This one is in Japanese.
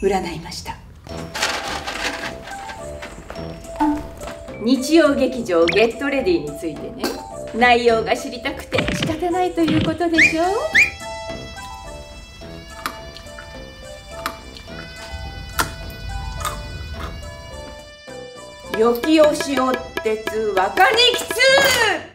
占いました。日曜劇場ゲットレディについてね、内容が知りたくて仕方ないということでしょう。よきおしお鉄若にきつ